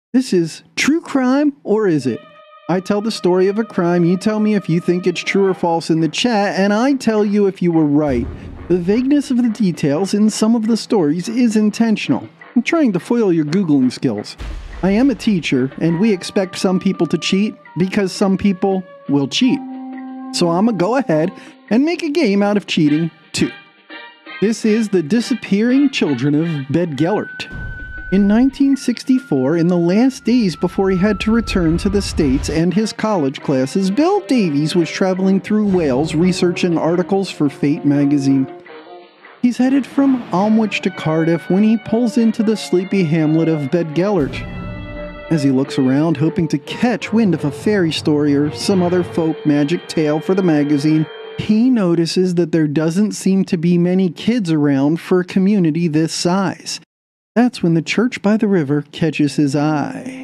This is True Crime, or is it? I tell the story of a crime, you tell me if you think it's true or false in the chat, and I tell you if you were right. The vagueness of the details in some of the stories is intentional. I'm trying to foil your Googling skills. I am a teacher, and we expect some people to cheat because some people will cheat. So I'm gonna go ahead and make a game out of cheating, too. This is The Disappearing Children of Beddgelert. In 1964, in the last days before he had to return to the States and his college classes, Bill Davies was traveling through Wales researching articles for Fate magazine. He's headed from Almwich to Cardiff when he pulls into the sleepy hamlet of Beddgelert. As he looks around, hoping to catch wind of a fairy story or some other folk magic tale for the magazine, he notices that there doesn't seem to be many kids around for a community this size. That's when the church by the river catches his eye.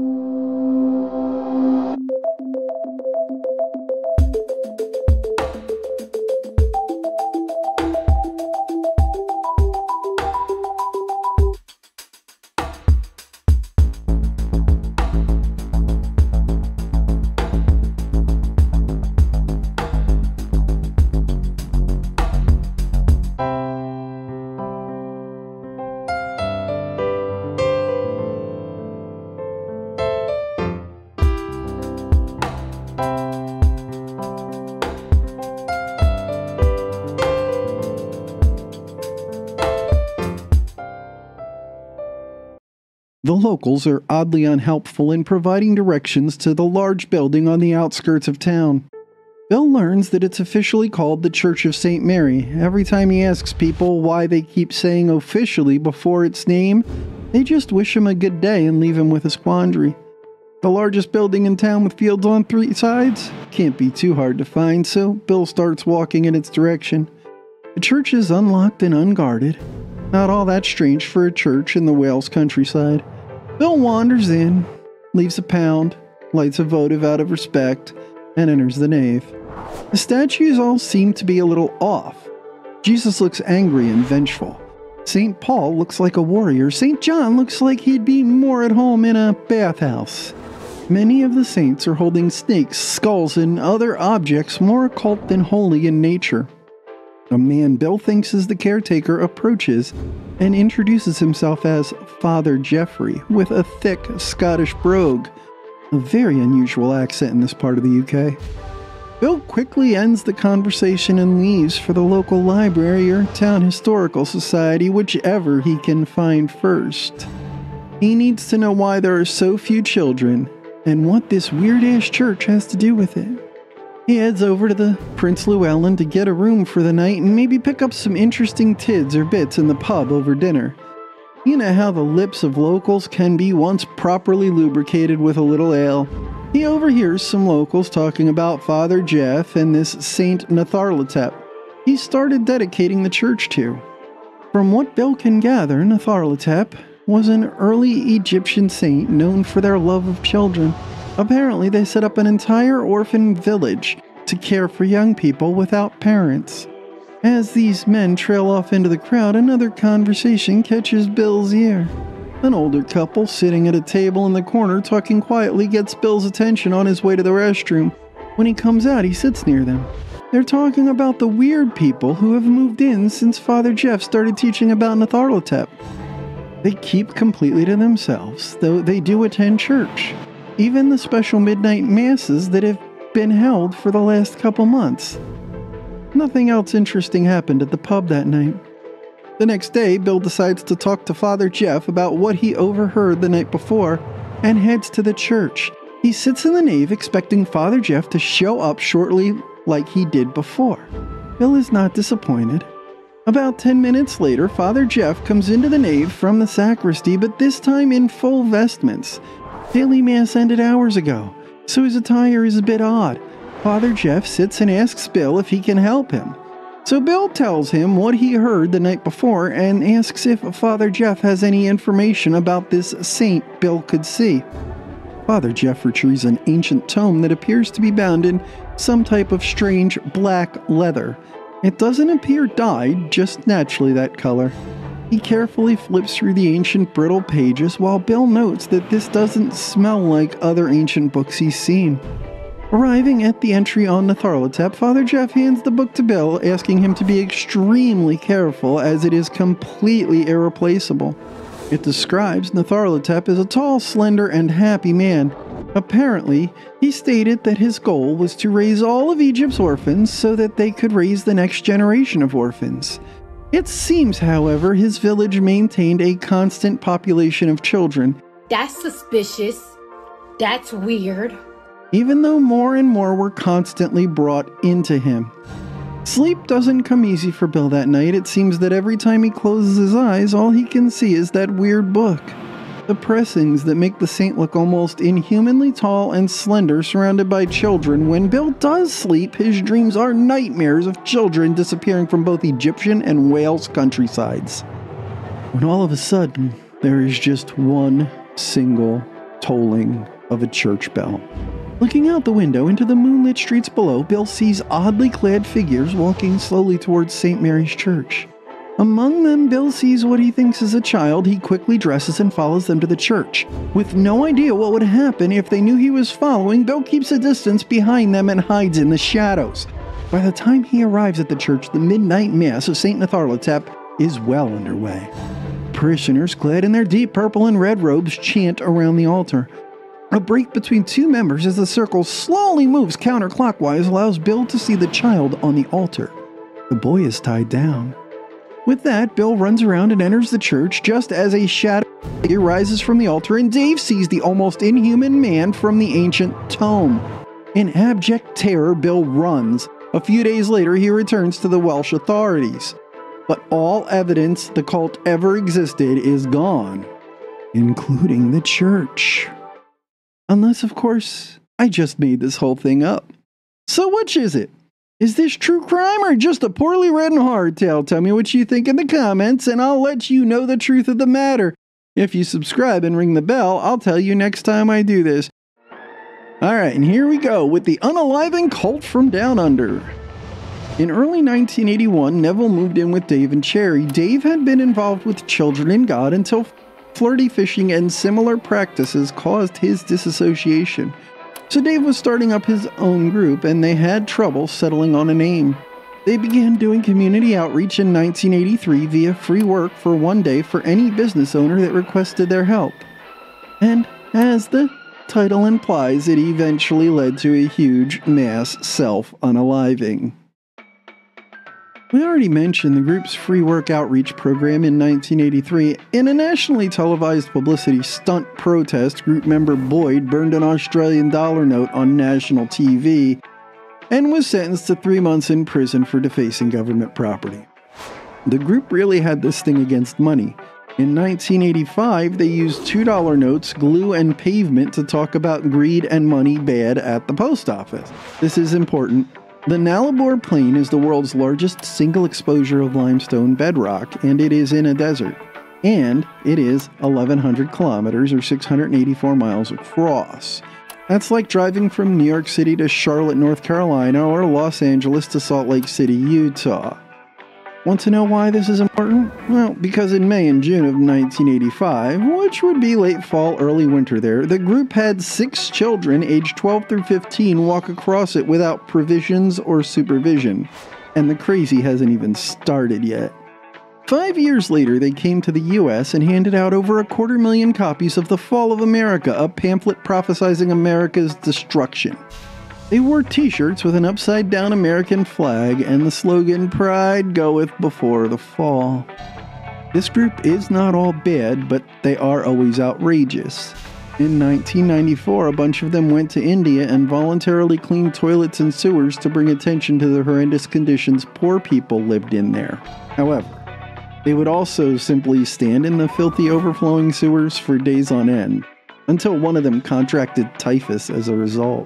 The locals are oddly unhelpful in providing directions to the large building on the outskirts of town. Bill learns that it's officially called the Church of St. Mary. Every time he asks people why they keep saying officially before its name, they just wish him a good day and leave him with a quandary. The largest building in town with fields on three sides can't be too hard to find, so Bill starts walking in its direction. The church is unlocked and unguarded. Not all that strange for a church in the Wales countryside. Bill wanders in, leaves a pound, lights a votive out of respect, and enters the nave. The statues all seem to be a little off. Jesus looks angry and vengeful. St. Paul looks like a warrior. St. John looks like he'd be more at home in a bathhouse. Many of the saints are holding snakes, skulls, and other objects more occult than holy in nature. A man Bill thinks is the caretaker approaches and introduces himself as Father Geoffrey with a thick Scottish brogue, a very unusual accent in this part of the UK. Bill quickly ends the conversation and leaves for the local library or town historical society, whichever he can find first. He needs to know why there are so few children and what this weird-ass church has to do with it. He heads over to the Prince Llewellyn to get a room for the night and maybe pick up some interesting tids or bits in the pub over dinner. You know how the lips of locals can be once properly lubricated with a little ale. He overhears some locals talking about Father Jeff and this Saint Natharlatep he started dedicating the church to. From what Bill can gather, Natharlatep was an early Egyptian saint known for their love of children. Apparently, they set up an entire orphan village to care for young people without parents. As these men trail off into the crowd, another conversation catches Bill's ear. An older couple sitting at a table in the corner talking quietly gets Bill's attention on his way to the restroom. When he comes out, he sits near them. They're talking about the weird people who have moved in since Father Jeff started teaching about Natharlatep. They keep completely to themselves, though they do attend church. Even the special midnight masses that have been held for the last couple months. Nothing else interesting happened at the pub that night. The next day, Bill decides to talk to Father Jeff about what he overheard the night before and heads to the church. He sits in the nave expecting Father Jeff to show up shortly like he did before. Bill is not disappointed. About 10 minutes later, Father Jeff comes into the nave from the sacristy, but this time in full vestments. Daily Mass ended hours ago, so his attire is a bit odd. Father Jeff sits and asks Bill if he can help him. So Bill tells him what he heard the night before and asks if Father Jeff has any information about this saint Bill could see. Father Jeff retrieves an ancient tome that appears to be bound in some type of strange black leather. It doesn't appear dyed, just naturally that color. He carefully flips through the ancient brittle pages while Bill notes that this doesn't smell like other ancient books he's seen. Arriving at the entry on Nyarlathotep, Father Jeff hands the book to Bill, asking him to be extremely careful as it is completely irreplaceable. It describes Nyarlathotep as a tall, slender, and happy man. Apparently, he stated that his goal was to raise all of Egypt's orphans so that they could raise the next generation of orphans. It seems, however, his village maintained a constant population of children. That's suspicious. That's weird. Even though more and more were constantly brought into him. Sleep doesn't come easy for Bill that night. It seems that every time he closes his eyes, all he can see is that weird book. The pressings that make the saint look almost inhumanly tall and slender, surrounded by children. When Bill does sleep, his dreams are nightmares of children disappearing from both Egyptian and Wales countrysides. When all of a sudden, there is just one single tolling of a church bell. Looking out the window into the moonlit streets below, Bill sees oddly clad figures walking slowly towards St. Mary's Church. Among them, Bill sees what he thinks is a child. He quickly dresses and follows them to the church. With no idea what would happen if they knew he was following, Bill keeps a distance behind them and hides in the shadows. By the time he arrives at the church, the midnight mass of St. Nyarlathotep is well underway. Parishioners, clad in their deep purple and red robes, chant around the altar. A break between two members as the circle slowly moves counterclockwise allows Bill to see the child on the altar. The boy is tied down. With that, Bill runs around and enters the church just as a shadow figure rises from the altar and Dave sees the almost inhuman man from the ancient tome. In abject terror, Bill runs. A few days later, he returns to the Welsh authorities. But all evidence the cult ever existed is gone, including the church. Unless, of course, I just made this whole thing up. So which is it? Is this true crime or just a poorly written horror tale? Tell me what you think in the comments and I'll let you know the truth of the matter. If you subscribe and ring the bell, I'll tell you next time I do this. Alright, and here we go with the Unaliving cult from down under. In early 1981, Neville moved in with Dave and Cherry. Dave had been involved with Children in God until flirty fishing and similar practices caused his disassociation. So Dave was starting up his own group and they had trouble settling on a name. They began doing community outreach in 1983 via free work for one day for any business owner that requested their help. And as the title implies, it eventually led to a huge mass self-unaliving. We already mentioned the group's free work outreach program in 1983. In a nationally televised publicity stunt protest, group member Boyd burned an Australian dollar note on national TV and was sentenced to 3 months in prison for defacing government property. The group really had this thing against money. In 1985, they used $2 notes, glue, and pavement to talk about greed and money bad at the post office. This is important. The Nullarbor Plain is the world's largest single exposure of limestone bedrock, and it is in a desert. And it is 1,100 kilometers or 684 miles across. That's like driving from New York City to Charlotte, North Carolina, or Los Angeles to Salt Lake City, Utah. Want to know why this is important? Well, because in May and June of 1985, which would be late fall, early winter there, the group had 6 children aged 12 through 15 walk across it without provisions or supervision. And the crazy hasn't even started yet. 5 years later, they came to the U.S. and handed out over 250,000 copies of The Fall of America, a pamphlet prophesizing America's destruction. They wore t-shirts with an upside-down American flag and the slogan, "Pride goeth before the fall." This group is not all bad, but they are always outrageous. In 1994, a bunch of them went to India and voluntarily cleaned toilets and sewers to bring attention to the horrendous conditions poor people lived in there. However, they would also simply stand in the filthy overflowing sewers for days on end, until one of them contracted typhus as a result.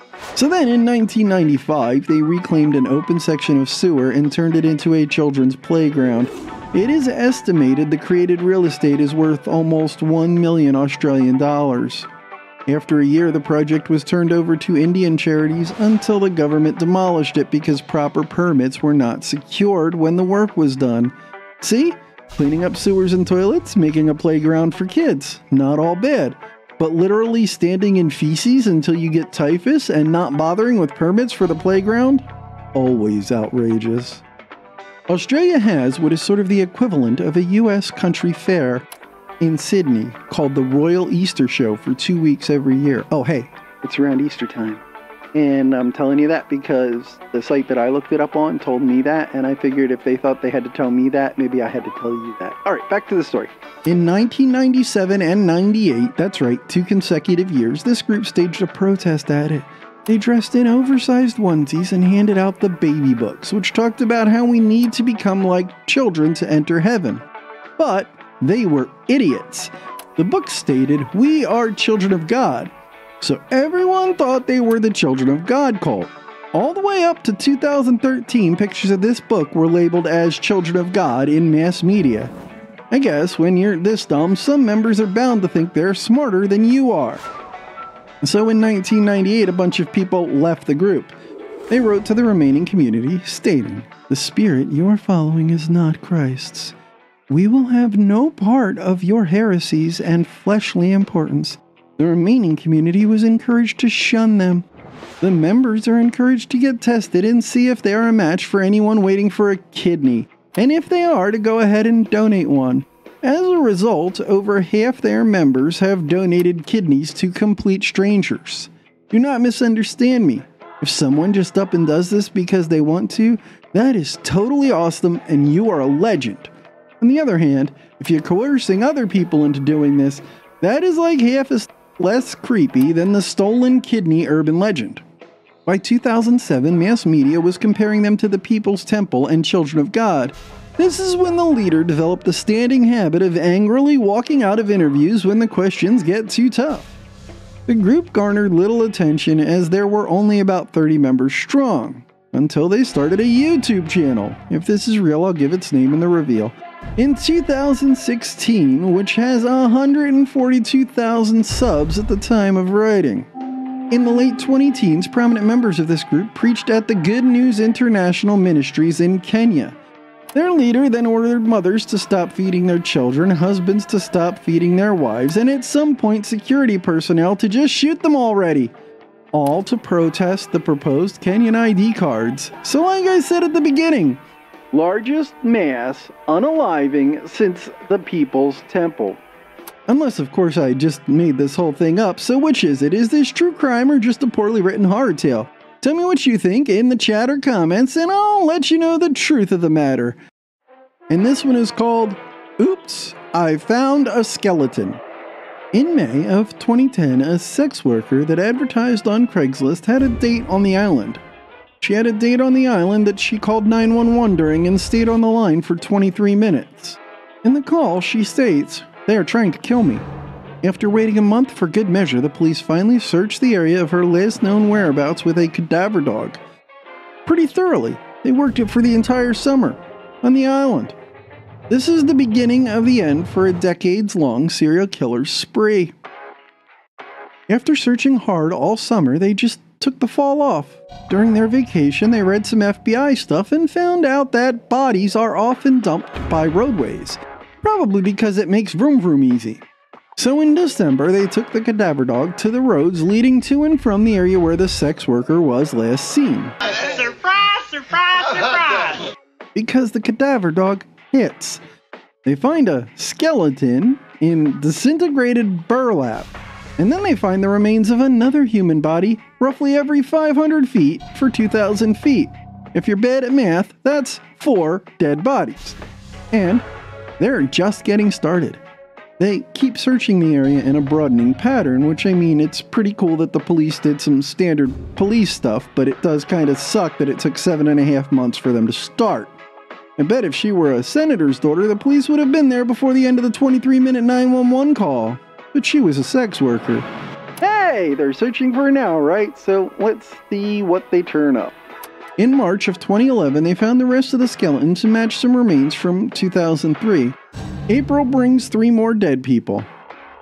So then in 1995, they reclaimed an open section of sewer and turned it into a children's playground. It is estimated the created real estate is worth almost 1 million Australian dollars. After a year, the project was turned over to Indian charities until the government demolished it because proper permits were not secured when the work was done. See? Cleaning up sewers and toilets, making a playground for kids. Not all bad. But literally standing in feces until you get typhus and not bothering with permits for the playground? Always outrageous. Australia has what is sort of the equivalent of a US country fair in Sydney called the Royal Easter Show for 2 weeks every year. Oh, hey, it's around Easter time. And I'm telling you that because the site that I looked it up on told me that, and I figured if they thought they had to tell me that, maybe I had to tell you that. All right, back to the story. In 1997 and 98, that's right, 2 consecutive years, this group staged a protest at it. They dressed in oversized onesies and handed out the baby books, which talked about how we need to become like children to enter heaven. But they were idiots. The book stated, "We are children of God." So everyone thought they were the Children of God cult. All the way up to 2013, pictures of this book were labeled as Children of God in mass media. I guess when you're this dumb, some members are bound to think they're smarter than you are. So in 1998, a bunch of people left the group. They wrote to the remaining community, stating, "The spirit you are following is not Christ's. We will have no part of your heresies and fleshly importance." The remaining community was encouraged to shun them. The members are encouraged to get tested and see if they are a match for anyone waiting for a kidney, and if they are, to go ahead and donate one. As a result, over half their members have donated kidneys to complete strangers. Do not misunderstand me. If someone just up and does this because they want to, that is totally awesome and you are a legend. On the other hand, if you're coercing other people into doing this, that is like half as less creepy than the stolen kidney urban legend. By 2007, mass media was comparing them to the People's Temple and Children of God. This is when the leader developed a standing habit of angrily walking out of interviews when the questions get too tough. The group garnered little attention as there were only about 30 members strong, until they started a YouTube channel. If this is real, I'll give its name in the reveal. In 2016, which has 142,000 subs at the time of writing. In the late 20-teens, prominent members of this group preached at the Good News International Ministries in Kenya. Their leader then ordered mothers to stop feeding their children, husbands to stop feeding their wives, and at some point security personnel to just shoot them already. All to protest the proposed Kenyan ID cards. So like I said at the beginning, largest mass unaliving since the People's Temple. Unless, of course, I just made this whole thing up, so which is it? Is this true crime or just a poorly written horror tale? Tell me what you think in the chat or comments, and I'll let you know the truth of the matter. And this one is called, Oops, I Found a Skeleton. In May of 2010, a sex worker that advertised on Craigslist had a date on the island. She had a date on the island that she called 911 during and stayed on the line for 23 minutes. In the call, she states, "They are trying to kill me." After waiting a month for good measure, the police finally searched the area of her last known whereabouts with a cadaver dog. Pretty thoroughly. They worked it for the entire summer on the island. This is the beginning of the end for a decades-long serial killer's spree. After searching hard all summer, they just took the fall off. During their vacation, they read some FBI stuff and found out that bodies are often dumped by roadways, probably because it makes vroom vroom easy. So in December, they took the cadaver dog to the roads leading to and from the area where the sex worker was last seen. Surprise, surprise, surprise! Because the cadaver dog hits. They find a skeleton in disintegrated burlap. And then they find the remains of another human body roughly every 500 feet for 2,000 feet. If you're bad at math, that's 4 dead bodies. And they're just getting started. They keep searching the area in a broadening pattern, which I mean, it's pretty cool that the police did some standard police stuff, but it does kind of suck that it took 7.5 months for them to start. I bet if she were a senator's daughter, the police would have been there before the end of the 23-minute 911 call. But she was a sex worker. Hey, they're searching for her now, right? So let's see what they turn up. In March of 2011, they found the rest of the skeleton to match some remains from 2003. April brings 3 more dead people.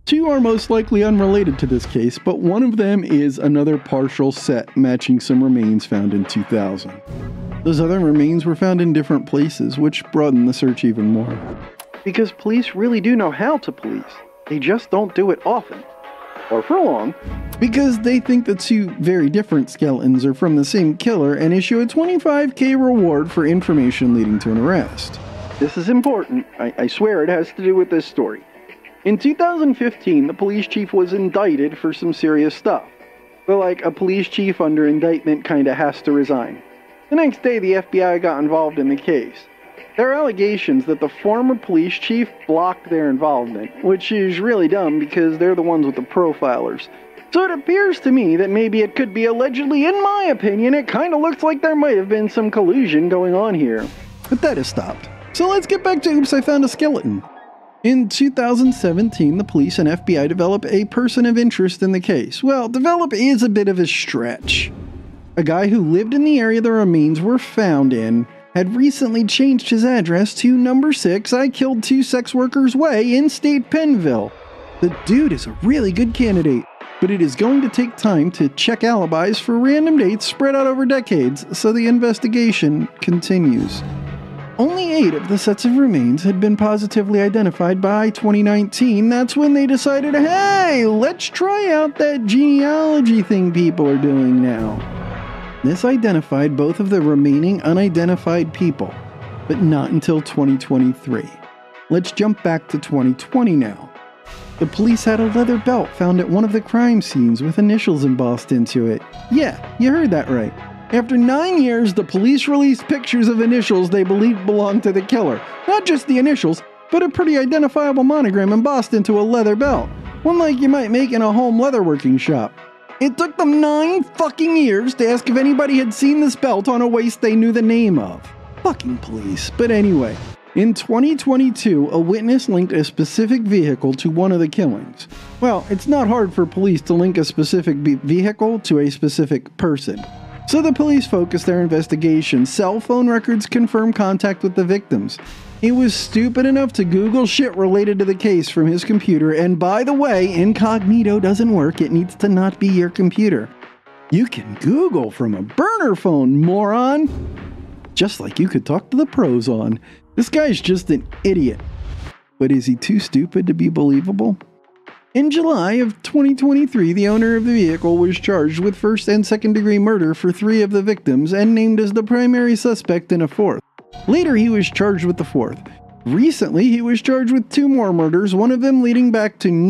Two are most likely unrelated to this case, but one of them is another partial set matching some remains found in 2000. Those other remains were found in different places, which broadened the search even more. Because police really do know how to police. They just don't do it often. Or for long. Because they think the two very different skeletons are from the same killer and issue a $25,000 reward for information leading to an arrest. This is important. I swear it has to do with this story. In 2015, the police chief was indicted for some serious stuff. But like a police chief under indictment kinda has to resign. The next day, the FBI got involved in the case. There are allegations that the former police chief blocked their involvement, which is really dumb because they're the ones with the profilers. So it appears to me that maybe it could be allegedly, in my opinion, it kinda looks like there might have been some collusion going on here. But that has stopped. So let's get back to Oops, I Found a Skeleton. In 2017, the police and FBI develop a person of interest in the case. Well, develop is a bit of a stretch. A guy who lived in the area the remains were found in had recently changed his address to number 6 I Killed Two Sex Workers Way in State Pennville. The dude is a really good candidate, but it is going to take time to check alibis for random dates spread out over decades, so the investigation continues. Only 8 of the sets of remains had been positively identified by 2019. That's when they decided, hey, let's try out that genealogy thing people are doing now. This identified both of the remaining unidentified people, but not until 2023. Let's jump back to 2020 now. The police had a leather belt found at one of the crime scenes with initials embossed into it. Yeah, you heard that right. After 9 years, the police released pictures of initials they believed belonged to the killer. Not just the initials, but a pretty identifiable monogram embossed into a leather belt. One like you might make in a home leatherworking shop. It took them 9 fucking years to ask if anybody had seen this belt on a waist they knew the name of. Fucking police. But anyway, in 2022, a witness linked a specific vehicle to one of the killings. Well, it's not hard for police to link a specific vehicle to a specific person. So the police focused their investigation. Cell phone records confirm contact with the victims. He was stupid enough to Google shit related to the case from his computer, and by the way, incognito doesn't work, it needs to not be your computer. You can Google from a burner phone, moron! Just like you could talk to the pros on. This guy's just an idiot. But is he too stupid to be believable? In July of 2023, the owner of the vehicle was charged with first and second degree murder for 3 of the victims and named as the primary suspect in a 4th. Later, he was charged with the 4th. Recently, he was charged with 2 more murders, one of them leading back to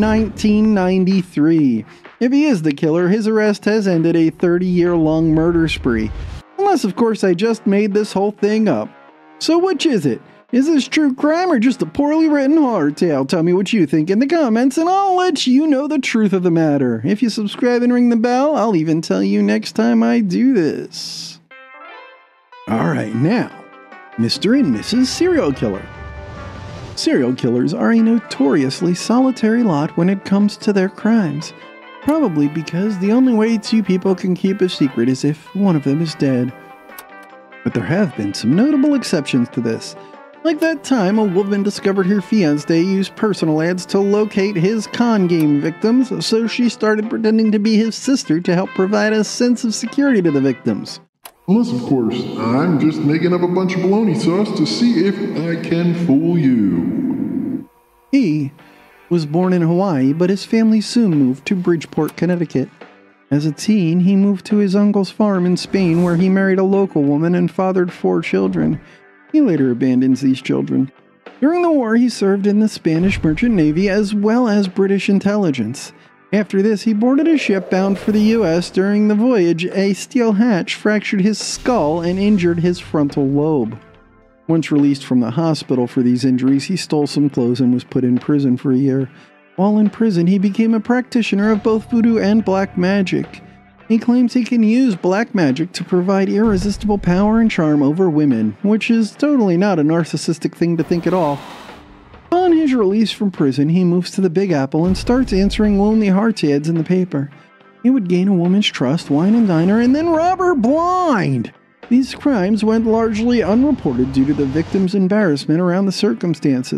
1993. If he is the killer, his arrest has ended a 30-year-long murder spree. Unless, of course, I just made this whole thing up. So which is it? Is this true crime or just a poorly written horror tale? Tell me what you think in the comments and I'll let you know the truth of the matter. If you subscribe and ring the bell, I'll even tell you next time I do this. Alright, now, Mr. and Mrs. Serial Killer. Serial killers are a notoriously solitary lot when it comes to their crimes. Probably because the only way 2 people can keep a secret is if one of them is dead. But there have been some notable exceptions to this. Like that time a woman discovered her fiancé used personal ads to locate his con game victims, so she started pretending to be his sister to help provide a sense of security to the victims. Unless, of course, I'm just making up a bunch of bologna sauce to see if I can fool you. He was born in Hawaii, but his family soon moved to Bridgeport, Connecticut. As a teen, he moved to his uncle's farm in Spain, where he married a local woman and fathered 4 children. He later abandons these children. During the war, he served in the Spanish Merchant Navy as well as British intelligence. After this, he boarded a ship bound for the U.S. During the voyage, a steel hatch fractured his skull and injured his frontal lobe. Once released from the hospital for these injuries, he stole some clothes and was put in prison for a year. While in prison, he became a practitioner of both voodoo and black magic. He claims he can use black magic to provide irresistible power and charm over women, which is totally not a narcissistic thing to think at all. Upon his release from prison, he moves to the Big Apple and starts answering lonely hearts ads in the paper. He would gain a woman's trust, wine and dine her, and then rob her blind! These crimes went largely unreported due to the victim's embarrassment around the circumstances.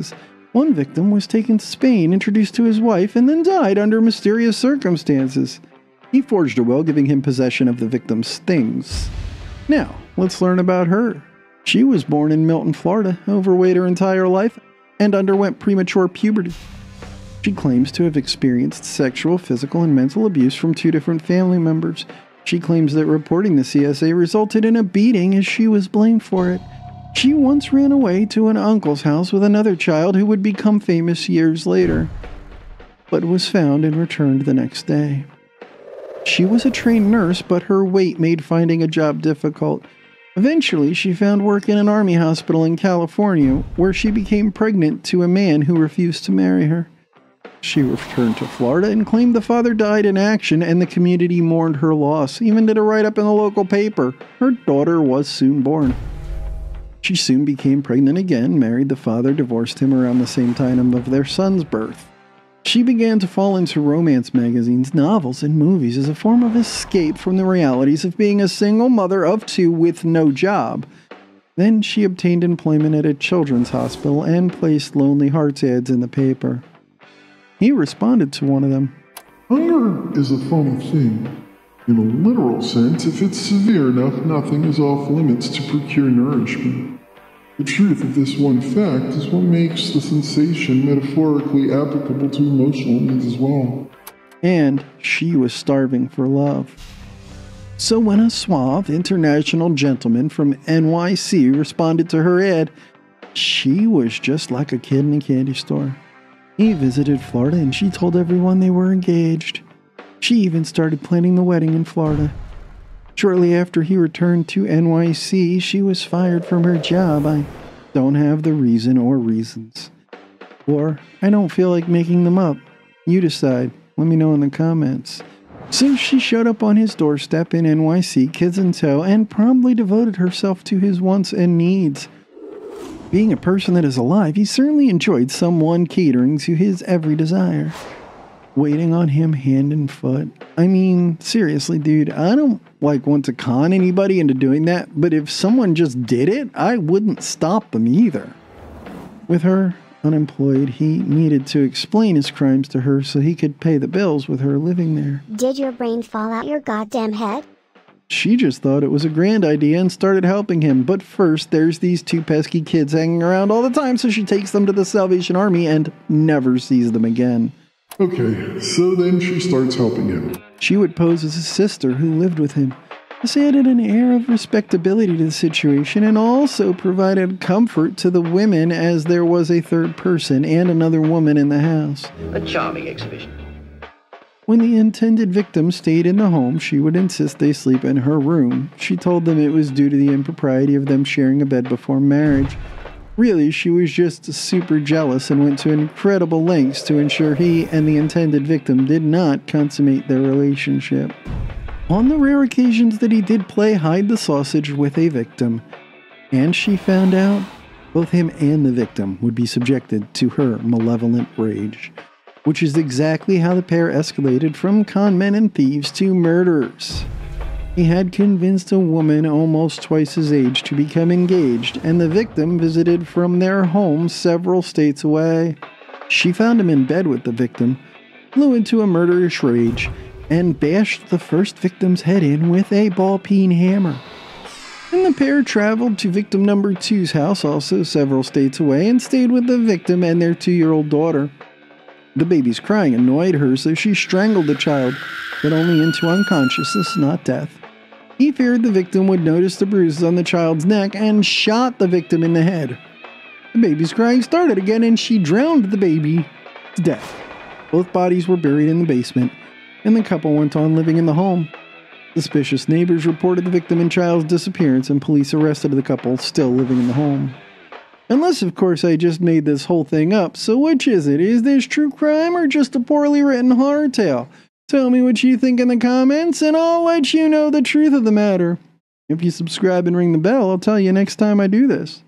One victim was taken to Spain, introduced to his wife, and then died under mysterious circumstances. He forged a will giving him possession of the victim's things. Now, let's learn about her. She was born in Milton, Florida, overweight her entire life, and underwent premature puberty. She claims to have experienced sexual, physical, and mental abuse from 2 different family members. She claims that reporting the CSA resulted in a beating as she was blamed for it. She once ran away to an uncle's house with another child who would become famous years later, but was found and returned the next day. She was a trained nurse, but her weight made finding a job difficult. Eventually, she found work in an army hospital in California, where she became pregnant to a man who refused to marry her. She returned to Florida and claimed the father died in action, and the community mourned her loss, even did a write-up in the local paper. Her daughter was soon born. She soon became pregnant again, married the father, divorced him around the same time of their son's birth. She began to fall into romance magazines, novels, and movies as a form of escape from the realities of being a single mother of 2 with no job. Then she obtained employment at a children's hospital and placed Lonely Hearts ads in the paper. He responded to one of them. Hunger is a funny thing. In a literal sense, if it's severe enough, nothing is off limits to procure nourishment. The truth of this one fact is what makes the sensation metaphorically applicable to emotional needs as well. And she was starving for love. So when a suave international gentleman from NYC responded to her ad, she was just like a kid in a candy store. He visited Florida and she told everyone they were engaged. She even started planning the wedding in Florida. Shortly after he returned to NYC, she was fired from her job. I don't have the reason or reasons. Or I don't feel like making them up. You decide. Let me know in the comments. So she showed up on his doorstep in NYC, kids in tow, and promptly devoted herself to his wants and needs. Being a person that is alive, he certainly enjoyed someone catering to his every desire. Waiting on him hand and foot. I mean, seriously, dude, I don't want to con anybody into doing that, but if someone just did it, I wouldn't stop them either. With her unemployed, he needed to explain his crimes to her so he could pay the bills with her living there. Did your brain fall out your goddamn head? She just thought it was a grand idea and started helping him, but first there's these 2 pesky kids hanging around all the time, so she takes them to the Salvation Army and never sees them again. Okay, so then she starts helping him. She would pose as a sister who lived with him. This added an air of respectability to the situation and also provided comfort to the women as there was a third person and another woman in the house. A charming exhibition. When the intended victim stayed in the home, she would insist they sleep in her room. She told them it was due to the impropriety of them sharing a bed before marriage. Really, she was just super jealous and went to incredible lengths to ensure he and the intended victim did not consummate their relationship. On the rare occasions that he did play hide the sausage with a victim, and she found out, both him and the victim would be subjected to her malevolent rage, which is exactly how the pair escalated from con men and thieves to murderers. He had convinced a woman almost twice his age to become engaged, and the victim visited from their home several states away. She found him in bed with the victim, flew into a murderous rage, and bashed the first victim's head in with a ball-peen hammer. Then the pair traveled to victim number 2's house, also several states away, and stayed with the victim and their 2-year-old daughter. The baby's crying annoyed her, so she strangled the child, but only into unconsciousness, not death. He feared the victim would notice the bruises on the child's neck and shot the victim in the head. The baby's crying started again and she drowned the baby to death. Both bodies were buried in the basement, and the couple went on living in the home. Suspicious neighbors reported the victim and child's disappearance, and police arrested the couple still living in the home. Unless, of course, I just made this whole thing up, so which is it? Is this true crime or just a poorly written horror tale? Tell me what you think in the comments, and I'll let you know the truth of the matter. If you subscribe and ring the bell, I'll tell you next time I do this.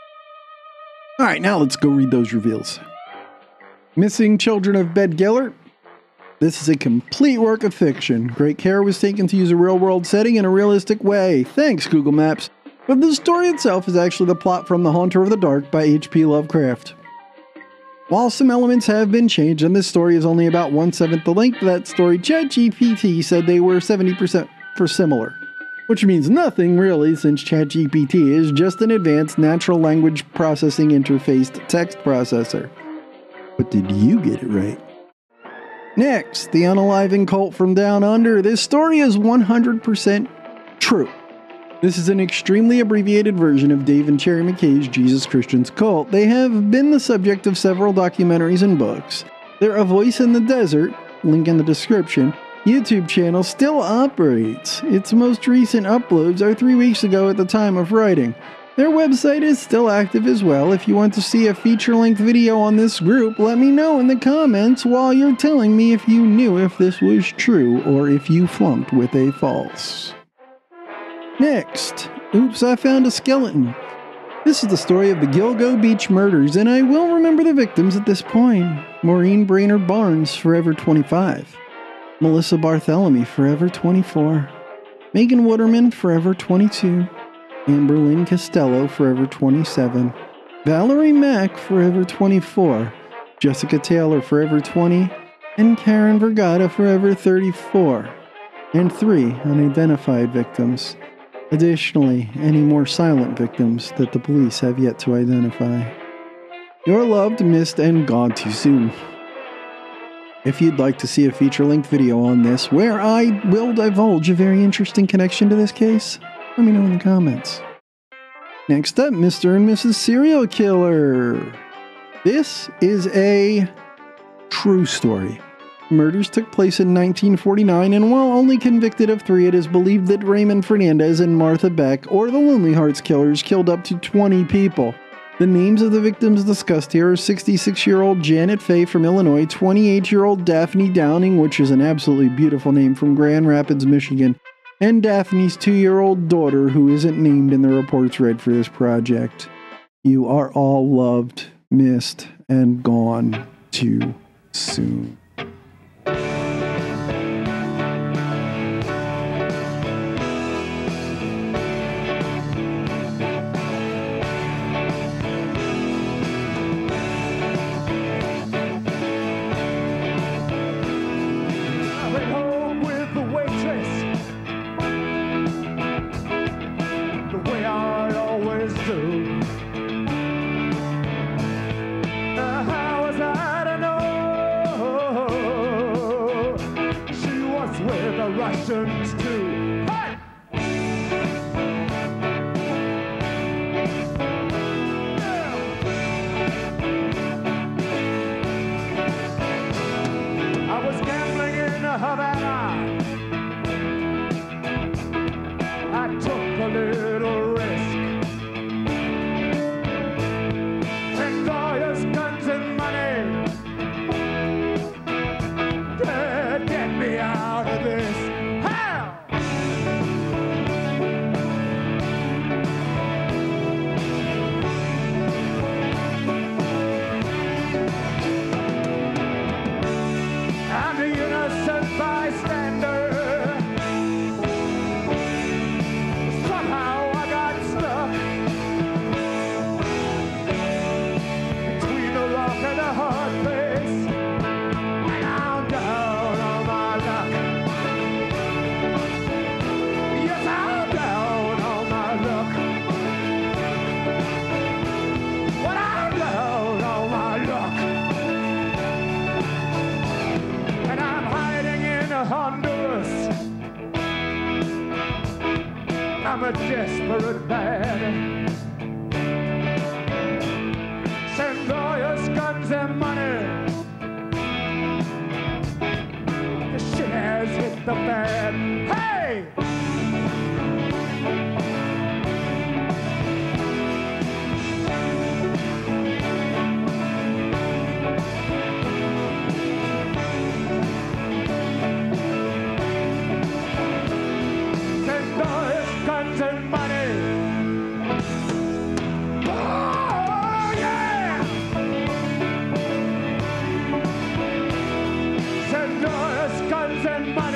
Alright, now let's go read those reveals. Missing Children of Beddgelert. This is a complete work of fiction. Great care was taken to use a real-world setting in a realistic way. Thanks, Google Maps. But the story itself is actually the plot from The Haunter of the Dark by H.P. Lovecraft. While some elements have been changed and this story is only about 1/7 the length of that story, ChatGPT said they were 70% for similar. Which means nothing really, since ChatGPT is just an advanced natural language processing interfaced text processor. But did you get it right? Next, the Unaliving cult from down under. This story is 100% true. This is an extremely abbreviated version of Dave and Cherry McKay's Jesus Christians cult. They have been the subject of several documentaries and books. Their A Voice in the Desert, link in the description, YouTube channel still operates. Its most recent uploads are 3 weeks ago at the time of writing. Their website is still active as well. If you want to see a feature-length video on this group, let me know in the comments while you're telling me if you knew if this was true or if you flunked with a false. Next, oops, I found a skeleton. This is the story of the Gilgo Beach murders, and I will remember the victims at this point. Maureen Brainerd Barnes, forever 25. Melissa Barthélemy, forever 24. Megan Wooderman, forever 22. Amber Lynn Costello, forever 27. Valerie Mack, forever 24. Jessica Taylor, forever 20. And Karen Vergata, forever 34. And 3 unidentified victims. Additionally, any more silent victims that the police have yet to identify. You're loved, missed, and gone too soon. If you'd like to see a feature-length video on this, where I will divulge a very interesting connection to this case, let me know in the comments. Next up, Mr. and Mrs. Serial Killer. This is a true story. Murders took place in 1949, and while only convicted of 3, it is believed that Raymond Fernandez and Martha Beck, or the Lonely Hearts Killers, killed up to 20 people. The names of the victims discussed here are 66-year-old Janet Fay from Illinois, 28-year-old Daphne Downing, which is an absolutely beautiful name, from Grand Rapids, Michigan, and Daphne's 2-year-old daughter, who isn't named in the reports read for this project. You are all loved, missed, and gone too soon. Russians too. Hey! I was gambling in Havana. I took a little risk. $10 guns and money. Get me out of this. Bystander. Somehow I got stuck between the rock and a hard place, and I'm down on my luck. Yes, I'm down on my luck. But I'm down on my luck. And I'm hiding in Honduras. I'm a desperate man. Send lawyers, guns, and money. The shit has hit the fan. Hey! Guns and money. Oh, yeah! Send us guns and money.